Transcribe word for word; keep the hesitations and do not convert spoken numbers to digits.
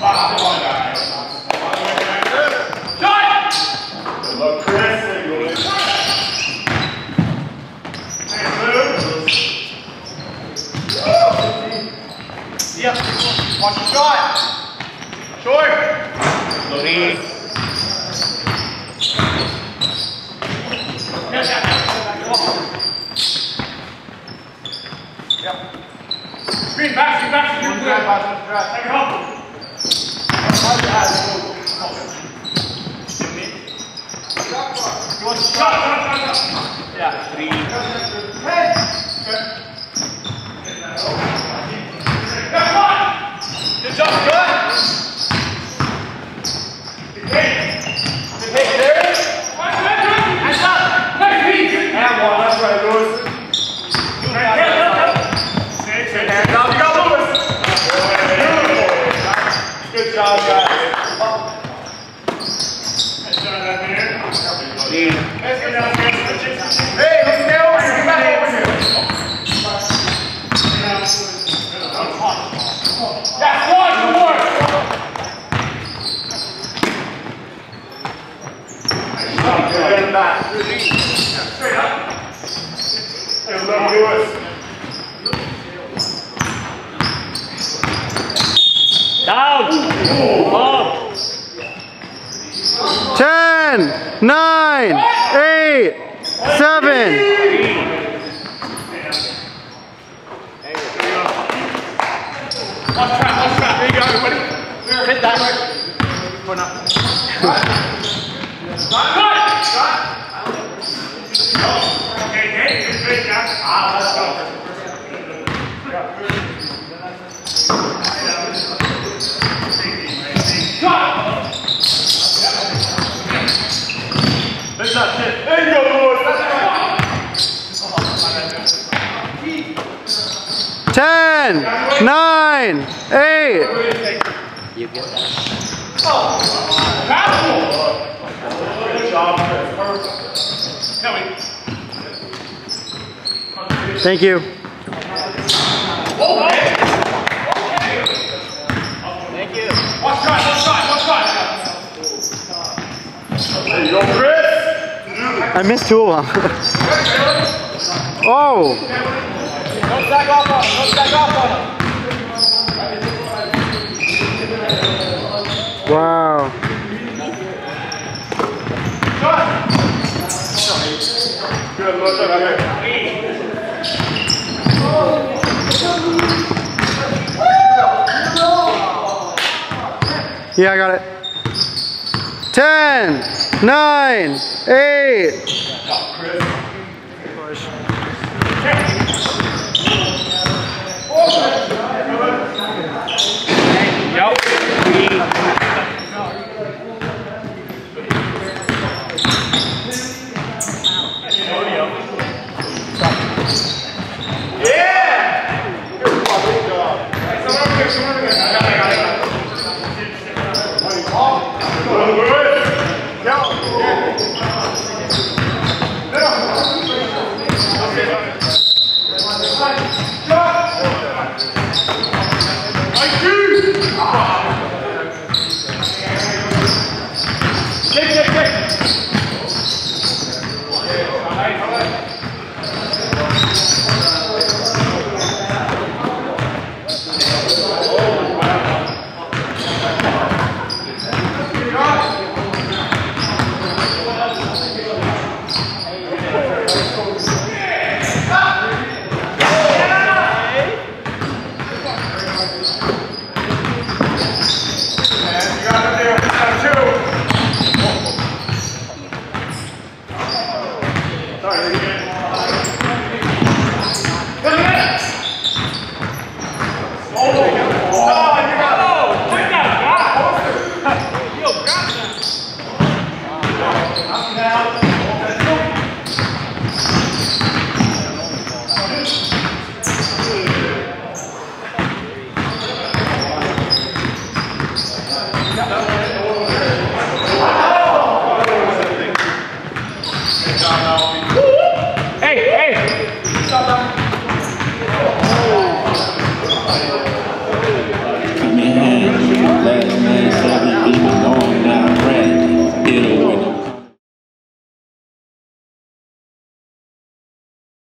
Yep. Watch the shot. Short. Lead. Yep. Screen back, screen back, screen back. Take it off. You want to shot, shot, shot, shot. Yeah. Three. Hey. Good. Good job, good. Good hit. Good hit, there it is. Hands up. Next feet. And one, that's right, Lewis. Right, hands up. Hands up, you got Lewis. Good job, guys. Nice job, that man. Let's go down here. Hey, let's stay over here. Get back over here. That's one, more. Get back. Straight up. Hey, let him do it. Down. Up. Ten, nine, eight, seven. Watch trap, watch trap. There you go, everybody. Hit that. Or not. Okay, okay. Good, good, guys. Ah, let's go. That's not shit. There you go, Lewis. That's right. Ten, nine, eight. You get that. Oh, good job, Chris. Thank you. Okay. Thank you. Watch shot, watch shot, watch shot. There you go, Chris. I missed two of them. Oh. Don't stack off on him, don't stack off on him. Wow. Good, look up here. Yeah, I got it. Ten, nine, eight. Chris.